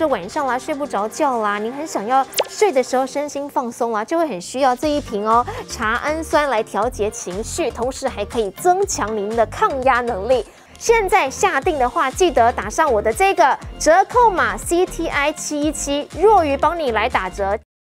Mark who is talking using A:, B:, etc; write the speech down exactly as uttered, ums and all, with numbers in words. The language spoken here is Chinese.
A: 晚上啦睡不着觉啦，您很想要睡的时候身心放松啦，就会很需要这一瓶哦茶氨酸来调节情绪，同时还可以增强您的抗压能力。现在下定的话，记得打上我的这个折扣码 C T I 七一七，若愚帮你来打折。